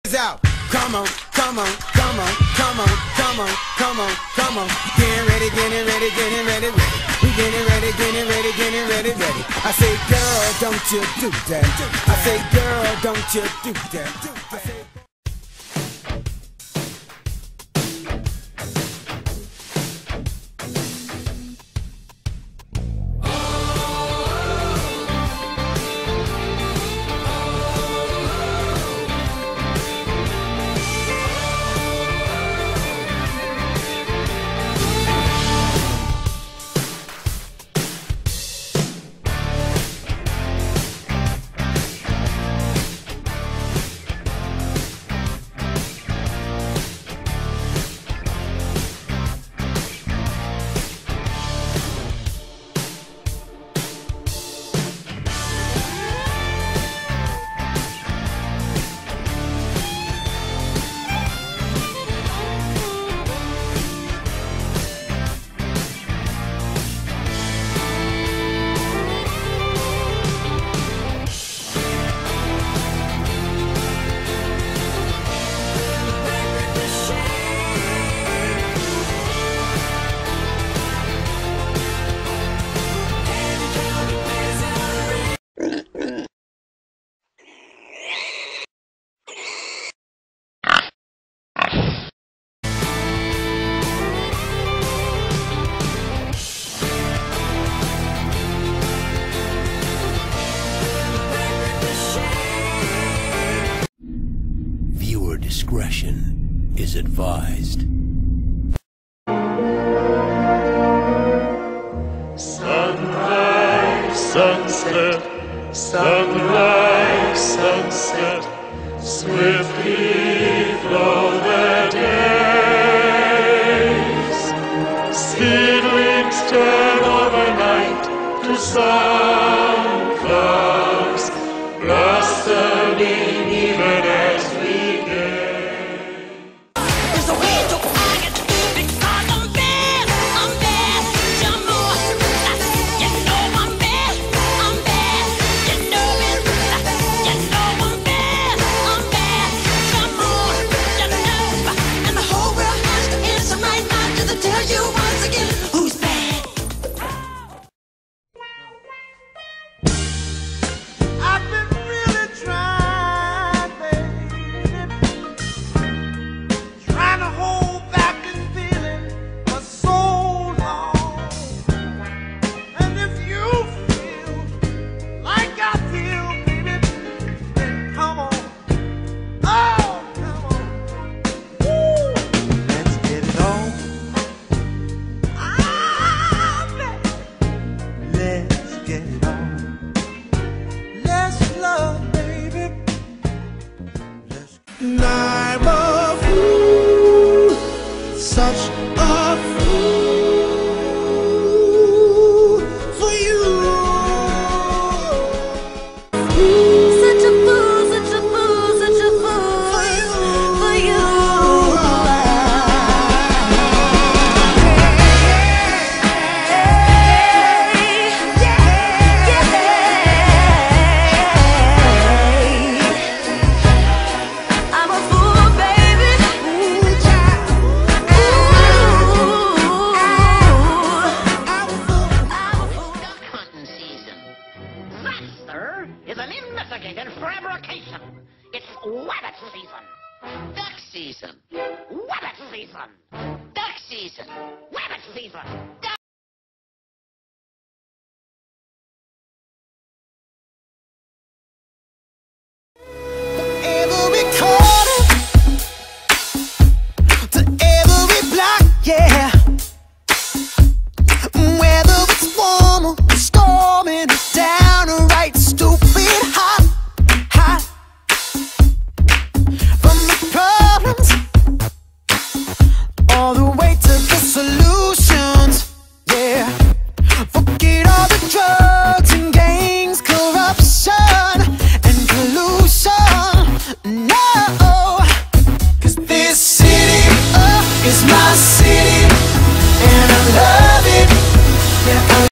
Out. Come on, come on, come on, come on, come on, come on, come on. Getting ready, getting ready, getting ready, ready. We getting ready, getting ready, getting ready, ready. I say, girl, don't you do that. I say, girl, don't you do that. I say, Discretion is advised. Sunrise, sunset, sunrise, sunset, swiftly flow the days. Seedlings turn overnight to sunflowers, blossoming even as we gaze. I'm a fool, such a fool for you. Such a fool, such a fool, such a fool for you, for you. Is an investigated fabrication. It's Wabbit season. Duck season. Wabbit season. Duck season. Wabbit season. Duck